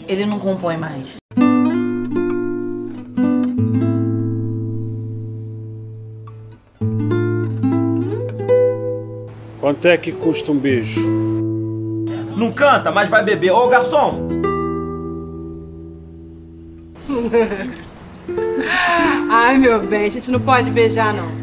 ele não compõe mais. Quanto é que custa um beijo? Não canta, mas vai beber. Ô, garçom! Ai, meu bem, a gente não pode beijar, não.